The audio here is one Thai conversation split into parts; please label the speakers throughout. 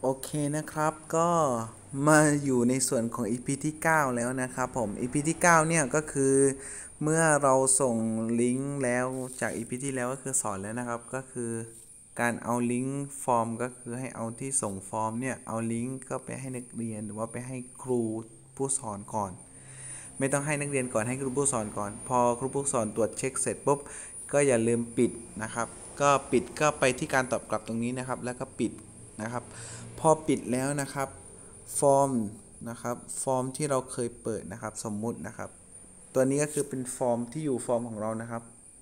Speaker 1: โอเคนะครับก็มาอยู่ในส่วนของ EP ที่9แล้วนะครับผม EP ที่9เนี่ยก็คือเมื่อเราส่งลิงก์แล้วจาก EP ที่แล้วก็คือสอนแล้วนะครับก็คือการเอาลิงก์ฟอร์มก็คือให้เอาที่ส่งฟอร์มเนี่ยเอาลิงก์ก็ไปให้นักเรียนหรือว่าไปให้ครูผู้สอนก่อนไม่ต้องให้นักเรียนก่อนให้ครูผู้สอนก่อนพอครูผู้สอนตรวจเช็คเสร็จปุ๊บก็อย่าลืมปิดนะครับก็ปิดก็ไปที่การตอบกลับตรงนี้นะครับแล้วก็ปิดนะครับพอปิดแล้วนะครับฟอร์มนะครับฟอร์มที่เราเคยเปิดนะครับสมมุตินะครับตัวนี้ก็คือเป็นฟอร์มที่อยู่ฟอร์มของเรานะครับ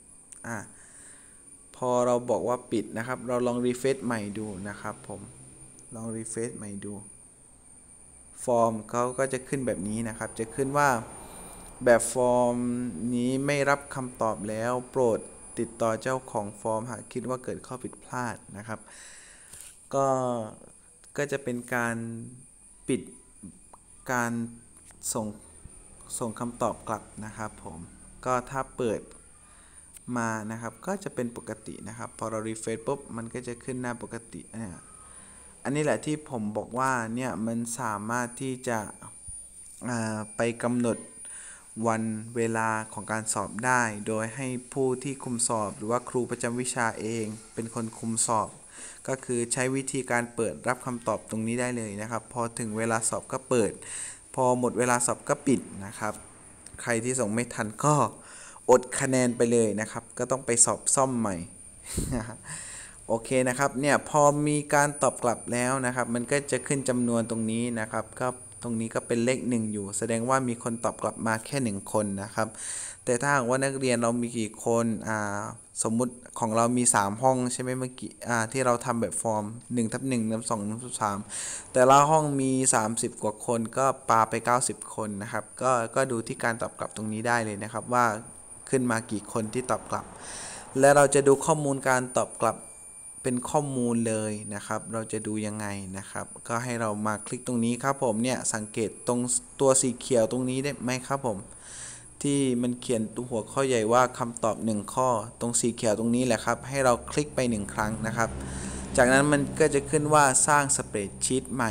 Speaker 1: พอเราบอกว่าปิดนะครับเราลองรีเฟรชใหม่ดูนะครับผมลองรีเฟรชใหม่ดูฟอร์มเขาก็จะขึ้นแบบนี้นะครับจะขึ้นว่าแบบฟอร์มนี้ไม่รับคำตอบแล้วโปรดติดต่อเจ้าของฟอร์มหากคิดว่าเกิดข้อผิดพลาดนะครับก็จะเป็นการปิดการส่งคำตอบกลับนะครับผมก็ถ้าเปิดมานะครับก็จะเป็นปกตินะครับพอเรารีเฟรชปุ๊บมันก็จะขึ้นหน้าปกติอันนี้แหละที่ผมบอกว่าเนี่ยมันสามารถที่จะไปกำหนดวันเวลาของการสอบได้โดยให้ผู้ที่คุมสอบหรือว่าครูประจำวิชาเองเป็นคนคุมสอบก็คือใช้วิธีการเปิดรับคำตอบตรงนี้ได้เลยนะครับพอถึงเวลาสอบก็เปิดพอหมดเวลาสอบก็ปิดนะครับใครที่ส่งไม่ทันก็อดคะแนนไปเลยนะครับก็ต้องไปสอบซ่อมใหม่ โอเคนะครับเนี่ยพอมีการตอบกลับแล้วนะครับมันก็จะขึ้นจำนวนตรงนี้นะครับก็ตรงนี้ก็เป็นเลข1อยู่แสดงว่ามีคนตอบกลับมาแค่1คนนะครับแต่ถ้าหากว่านักเรียนเรามีกี่คนสมมุติของเรามี3ห้องใช่ไหมเมื่อกี้ที่เราทำแบบฟอร์ม1/1 1/2 1/3แต่ละห้องมี30กว่าคนก็ปาไป90คนนะครับก็ดูที่การตอบกลับตรงนี้ได้เลยนะครับว่าขึ้นมากี่คนที่ตอบกลับและเราจะดูข้อมูลการตอบกลับเป็นข้อมูลเลยนะครับเราจะดูยังไงนะครับก็ให้เรามาคลิกตรงนี้ครับผมเนี่ยสังเกตตรงตัวสีเขียวตรงนี้ได้ไหมครับผมที่มันเขียนตัวหัวข้อใหญ่ว่าคำตอบ1ข้อตรงสีเขียวตรงนี้แหละครับให้เราคลิกไป1ครั้งนะครับจากนั้นมันก็จะขึ้นว่าสร้างสเปรดชีตใหม่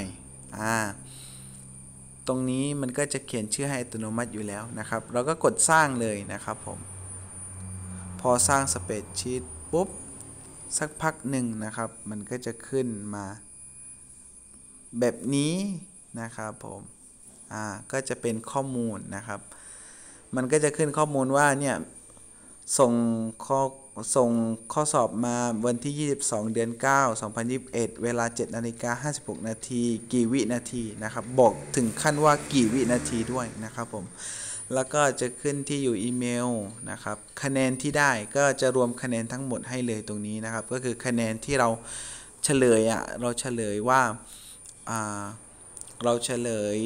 Speaker 1: ตรงนี้มันก็จะเขียนชื่อให้อัตโนมัติอยู่แล้วนะครับเราก็กดสร้างเลยนะครับผมพอสร้างสเปรดชีตปุ๊บสักพักหนึ่งนะครับมันก็จะขึ้นมาแบบนี้นะครับผมก็จะเป็นข้อมูลนะครับมันก็จะขึ้นข้อมูลว่าเนี่ยส่งข้อสอบมาวันที่22เดือน9 2021เวลา 7:56 นาทีกี่วินาทีนะครับบอกถึงขั้นว่ากี่วินาทีด้วยนะครับผมแล้วก็จะขึ้นที่อยู่อีเมลนะครับคะแนนที่ได้ก็จะรวมคะแนนทั้งหมดให้เลยตรงนี้นะครับก็คือคะแนนที่เราเฉลยเราเฉลยว่าเราเฉลย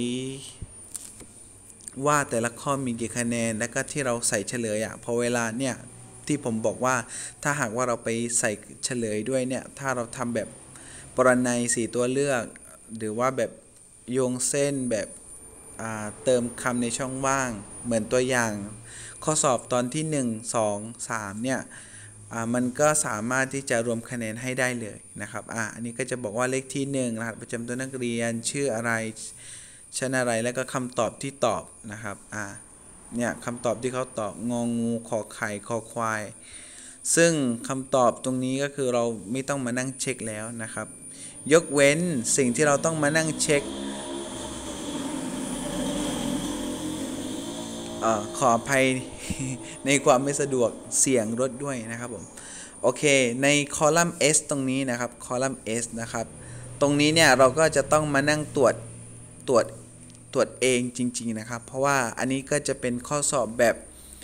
Speaker 1: ว่าแต่ละข้อมีกี่คะแนนแล้วก็ที่เราใส่เฉลยพอเวลาเนี่ยที่ผมบอกว่าถ้าหากว่าเราไปใส่เฉลยด้วยเนี่ยถ้าเราทำแบบปรนัย4ตัวเลือกหรือว่าแบบโยงเส้นแบบเติมคำในช่องว่างเหมือนตัวอย่างข้อสอบตอนที่1 2 3เนี่ยมันก็สามารถที่จะรวมคะแนนให้ได้เลยนะครับอันนี้ก็จะบอกว่าเลขที่1รหัสประจำตัวนักเรียนชื่ออะไรชั้นอะไรแล้วก็คำตอบที่ตอบนะครับเนี่ยคำตอบที่เขาตอบงองูขอไข่คอควายซึ่งคำตอบตรงนี้ก็คือเราไม่ต้องมานั่งเช็คแล้วนะครับยกเว้นสิ่งที่เราต้องมานั่งเช็คขออภัย ในความไม่สะดวกเสียงรถด้วยนะครับผมโอเคในคอลัมน์ S ตรงนี้นะครับคอลัมน์ S นะครับตรงนี้เนี่ยเราก็จะต้องมานั่งตรวจตรวจเองจริงๆนะครับเพราะว่าอันนี้ก็จะเป็นข้อสอบแบบ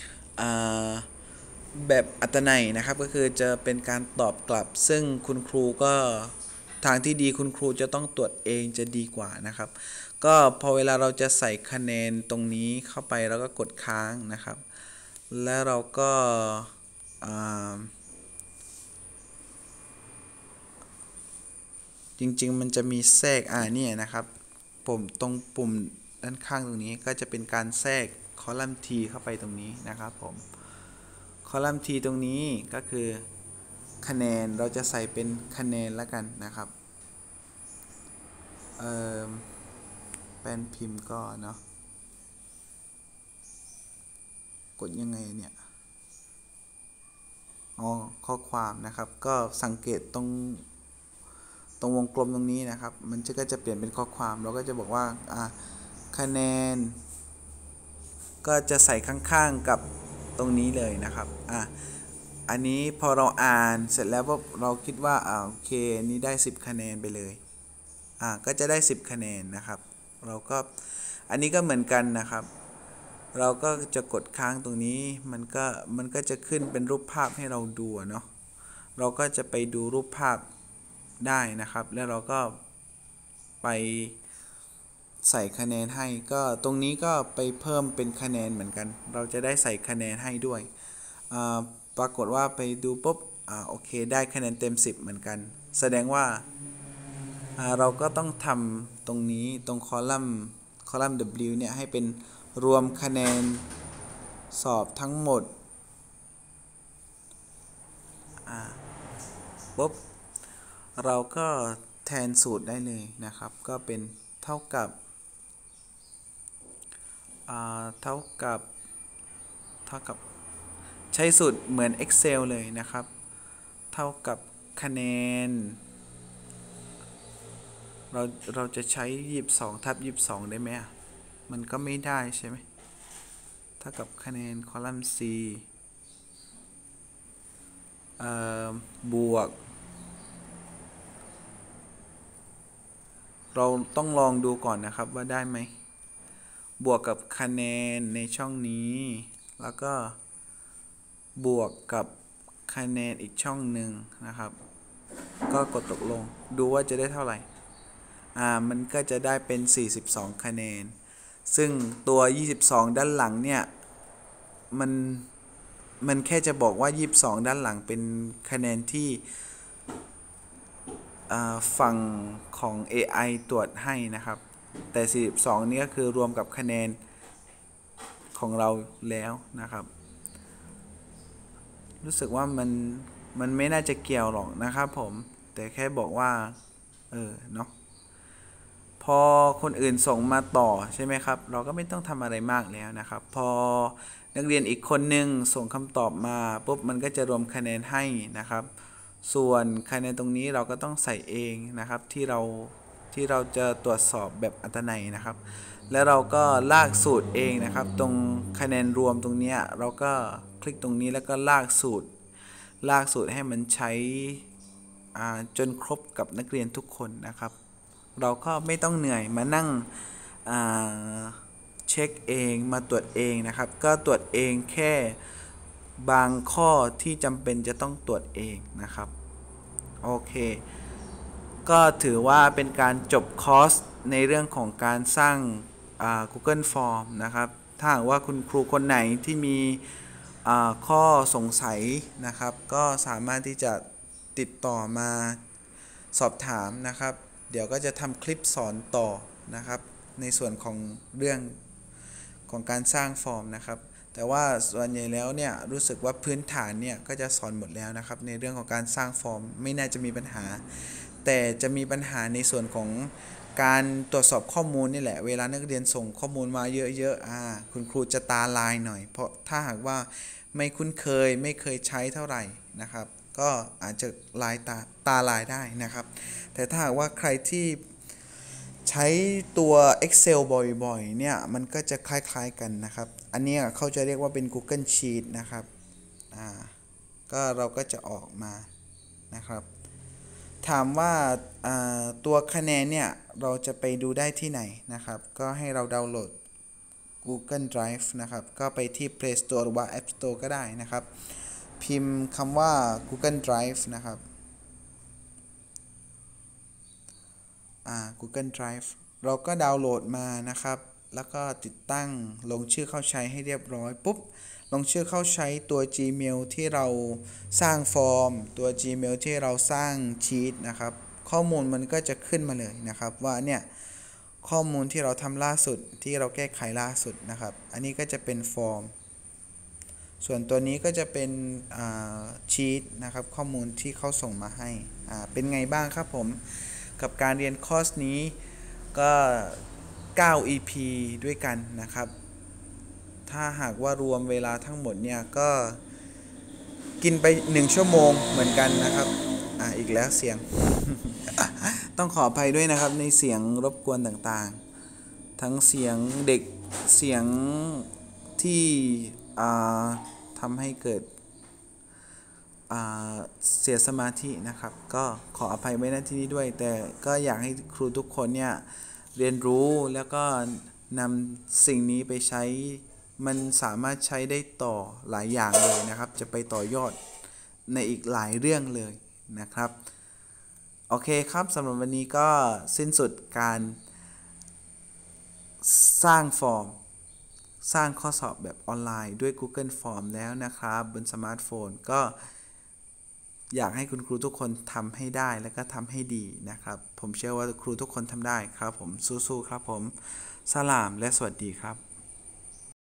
Speaker 1: อัตนัยนะครับก็คือจะเป็นการตอบกลับซึ่งคุณครูก็ทางที่ดีคุณครูจะต้องตรวจเองจะดีกว่านะครับก็พอเวลาเราจะใส่คะแนนตรงนี้เข้าไปแล้วก็กดค้างนะครับแล้วเราก็จริงๆมันจะมีแทรกเนี่ยนะครับผมตรงปุ่มด้านข้างตรงนี้ก็จะเป็นการแทรกคอลัมน์ T เข้าไปตรงนี้นะครับผมคอลัมน์ T ตรงนี้ก็คือคะแนนเราจะใส่เป็นคะแนนแล้วกันนะครับเอ่อแป้นพิมพ์ก็เนาะกดยังไงเนี่ยอ๋อข้อความนะครับก็สังเกตตรงวงกลมตรงนี้นะครับมันก็จะเปลี่ยนเป็นข้อความเราก็จะบอกว่าคะแนนก็จะใส่ข้างๆกับตรงนี้เลยนะครับอันนี้พอเราอ่านเสร็จแล้วเราคิดว่าโอเคนี้ได้10คะแนนไปเลยก็จะได้10คะแนนนะครับเราก็อันนี้ก็เหมือนกันนะครับเราก็จะกดค้างตรงนี้มันก็จะขึ้นเป็นรูปภาพให้เราดูเนาะเราก็จะไปดูรูปภาพได้นะครับแล้วเราก็ไปใส่คะแนนให้ก็ตรงนี้ก็ไปเพิ่มเป็นคะแนนเหมือนกันเราจะได้ใส่คะแนนให้ด้วยปรากฏว่าไปดูปุ๊บโอเคได้คะแนนเต็ม10เหมือนกันแสดงว่าเราก็ต้องทำตรงนี้ตรงคอลัมน์ W เนี่ยให้เป็นรวมคะแนนสอบทั้งหมดปุ๊บเราก็แทนสูตรได้เลยนะครับก็เป็นเท่ากับเท่ากับใช้สูตรเหมือน Excel เลยนะครับเท่ากับคะแนนเราจะใช้22/22ได้ไหมมันก็ไม่ได้ใช่ไหมเท่ากับคะแนนคอลัมน์ C บวกเราต้องลองดูก่อนนะครับว่าได้ไหมบวกกับคะแนนในช่องนี้แล้วก็บวกกับคะแนนอีกช่องหนึ่งนะครับก็กดตกลงดูว่าจะได้เท่าไหร่มันก็จะได้เป็น42คะแนนซึ่งตัว22ด้านหลังเนี่ยมันแค่จะบอกว่า22ด้านหลังเป็นคะแนนที่ฝั่งของ AI ตรวจให้นะครับแต่42นี่ก็คือรวมกับคะแนนของเราแล้วนะครับรู้สึกว่ามันไม่น่าจะเกี่ยวหรอกนะครับผมแต่แค่บอกว่าเนาะพอคนอื่นส่งมาต่อใช่ไหมครับเราก็ไม่ต้องทำอะไรมากแล้วนะครับพอนักเรียนอีกคนนึงส่งคำตอบมาปุ๊บมันก็จะรวมคะแนนให้นะครับส่วนคะแนนตรงนี้เราก็ต้องใส่เองนะครับที่เราจะตรวจสอบแบบอัตนัยนะครับแล้วเราก็ลากสูตรเองนะครับตรงคะแนนรวมตรงนี้เราก็คลิกตรงนี้แล้วก็ลากสูตรให้มันใช้จนครบกับนักเรียนทุกคนนะครับเราก็ไม่ต้องเหนื่อยมานั่งเช็คเองมาตรวจเองนะครับก็ตรวจเองแค่บางข้อที่จำเป็นจะต้องตรวจเองนะครับโอเคก็ถือว่าเป็นการจบคอร์สในเรื่องของการสร้างGoogle Form นะครับถ้าหากว่าคุณครูคนไหนที่มีข้อสงสัยนะครับก็สามารถที่จะติดต่อมาสอบถามนะครับเดี๋ยวก็จะทำคลิปสอนต่อนะครับในส่วนของเรื่องของการสร้างฟอร์มนะครับแต่ว่าส่วนใหญ่แล้วเนี่ยรู้สึกว่าพื้นฐานเนี่ยก็จะสอนหมดแล้วนะครับในเรื่องของการสร้างฟอร์มไม่น่าจะมีปัญหาแต่จะมีปัญหาในส่วนของการตรวจสอบข้อมูลนี่แหละเวลานักเรียนส่งข้อมูลมาเยอะๆคุณครูจะตาลายหน่อยเพราะถ้าหากว่าไม่คุ้นเคยไม่เคยใช้เท่าไหร่นะครับก็อาจจะลายตาลายได้นะครับแต่ถ้าหากว่าใครที่ใช้ตัว Excel บ่อยๆเนี่ยมันก็จะคล้ายๆกันนะครับอันนี้เขาจะเรียกว่าเป็น Google Sheet นะครับก็เราก็จะออกมานะครับถามว่าตัวคะแนนเนี่ยเราจะไปดูได้ที่ไหนนะครับก็ให้เราดาวน์โหลด Google Drive นะครับก็ไปที่ Play Store หรือว่า App Store ก็ได้นะครับพิมพ์คำว่า Google Drive นะครับ Google Drive เราก็ดาวน์โหลดมานะครับแล้วก็ติดตั้งลงชื่อเข้าใช้ให้เรียบร้อยปุ๊บลงชื่อเข้าใช้ตัว Gmail ที่เราสร้างฟอร์มตัว Gmail ที่เราสร้างชีตนะครับข้อมูลมันก็จะขึ้นมาเลยนะครับว่าเนี่ยข้อมูลที่เราทำล่าสุดที่เราแก้ไขล่าสุดนะครับอันนี้ก็จะเป็นฟอร์มส่วนตัวนี้ก็จะเป็นชีตนะครับข้อมูลที่เขาส่งมาให้เป็นไงบ้างครับผมกับการเรียนคอร์สนี้ก็9 EP ด้วยกันนะครับ ถ้าหากว่ารวมเวลาทั้งหมดเนี่ยก็กินไป1ชั่วโมงเหมือนกันนะครับอีกแล้วเสียง ต้องขออภัยด้วยนะครับในเสียงรบกวนต่างๆทั้งเสียงเด็กเสียงที่ทำให้เกิดเสียสมาธินะครับก็ขออภัยไว้ณที่นี้ด้วยแต่ก็อยากให้ครูทุกคนเนี่ยเรียนรู้แล้วก็นำสิ่งนี้ไปใช้มันสามารถใช้ได้ต่อหลายอย่างเลยนะครับจะไปต่อยอดในอีกหลายเรื่องเลยนะครับโอเคครับสำหรับวันนี้ก็สิ้นสุดการสร้างฟอร์มสร้างข้อสอบแบบออนไลน์ด้วย Google Form แล้วนะครับบนสมาร์ทโฟนก็อยากให้คุณครูทุกคนทำให้ได้และก็ทำให้ดีนะครับผมเชื่อว่าครูทุกคนทำได้ครับผมสู้ๆครับผมสลามและสวัสดีครับ